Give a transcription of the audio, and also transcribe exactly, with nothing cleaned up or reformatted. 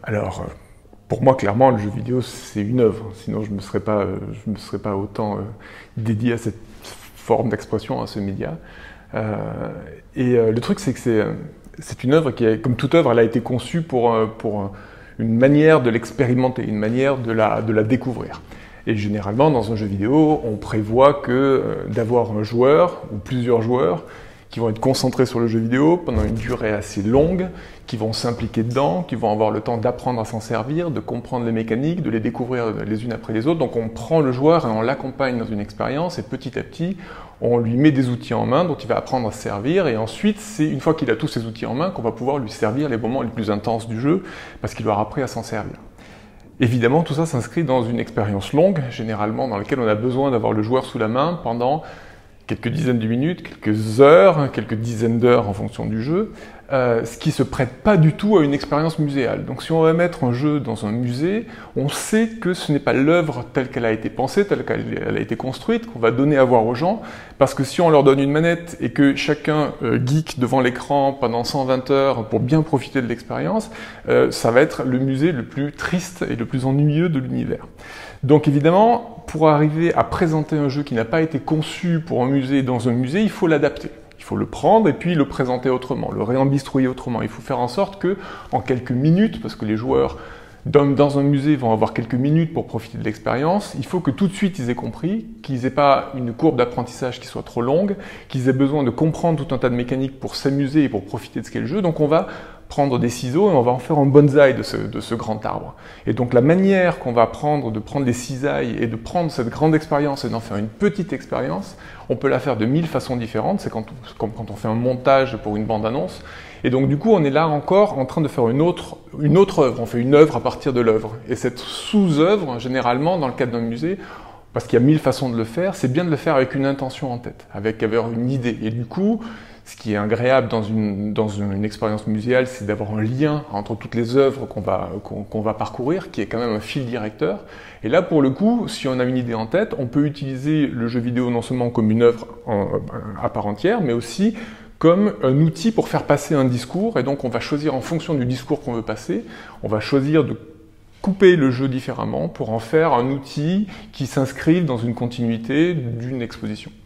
Alors, pour moi, clairement, le jeu vidéo, c'est une œuvre. Sinon, je ne me serais pas, je me serais pas autant euh, dédié à cette forme d'expression, à ce média. Euh, et euh, le truc, c'est que c'est, c'est une œuvre qui, est, comme toute œuvre, elle a été conçue pour, pour une manière de l'expérimenter, une manière de la, de la découvrir. Et généralement, dans un jeu vidéo, on prévoit que euh, d'avoir un joueur ou plusieurs joueurs qui vont être concentrés sur le jeu vidéo pendant une durée assez longue, qui vont s'impliquer dedans, qui vont avoir le temps d'apprendre à s'en servir, de comprendre les mécaniques, de les découvrir les unes après les autres. Donc on prend le joueur et on l'accompagne dans une expérience et petit à petit, on lui met des outils en main dont il va apprendre à se servir et ensuite, c'est une fois qu'il a tous ces outils en main qu'on va pouvoir lui servir les moments les plus intenses du jeu parce qu'il aura appris à s'en servir. Évidemment, tout ça s'inscrit dans une expérience longue, généralement dans laquelle on a besoin d'avoir le joueur sous la main pendant quelques dizaines de minutes, quelques heures, quelques dizaines d'heures en fonction du jeu, euh, ce qui se prête pas du tout à une expérience muséale. Donc si on va mettre un jeu dans un musée, on sait que ce n'est pas l'œuvre telle qu'elle a été pensée, telle qu'elle a été construite, qu'on va donner à voir aux gens, parce que si on leur donne une manette et que chacun euh, geek devant l'écran pendant cent vingt heures pour bien profiter de l'expérience, euh, ça va être le musée le plus triste et le plus ennuyeux de l'univers. Donc évidemment, pour arriver à présenter un jeu qui n'a pas été conçu pour un musée dans un musée, il faut l'adapter. Il faut le prendre et puis le présenter autrement, le réembistrouiller autrement. Il faut faire en sorte que, en quelques minutes, parce que les joueurs dans un musée vont avoir quelques minutes pour profiter de l'expérience, il faut que tout de suite ils aient compris, qu'ils n'aient pas une courbe d'apprentissage qui soit trop longue, qu'ils aient besoin de comprendre tout un tas de mécaniques pour s'amuser et pour profiter de ce qu'est le jeu. Donc on va prendre des ciseaux et on va en faire un bonsaï de ce, de ce grand arbre. Et donc la manière qu'on va prendre de prendre des cisailles et de prendre cette grande expérience et d'en faire une petite expérience, on peut la faire de mille façons différentes. C'est comme quand on fait un montage pour une bande-annonce. Et donc du coup, on est là encore en train de faire une autre, une autre œuvre. On fait une œuvre à partir de l'œuvre. Et cette sous-œuvre, généralement, dans le cadre d'un musée, parce qu'il y a mille façons de le faire, c'est bien de le faire avec une intention en tête, avec, avec une idée. Et du coup, ce qui est agréable dans une, dans une, une expérience muséale, c'est d'avoir un lien entre toutes les œuvres qu'on va, qu'on, qu'on va parcourir, qui est quand même un fil directeur. Et là, pour le coup, si on a une idée en tête, on peut utiliser le jeu vidéo non seulement comme une œuvre en, à part entière, mais aussi comme un outil pour faire passer un discours. Et donc, on va choisir en fonction du discours qu'on veut passer, on va choisir de couper le jeu différemment pour en faire un outil qui s'inscrive dans une continuité d'une exposition.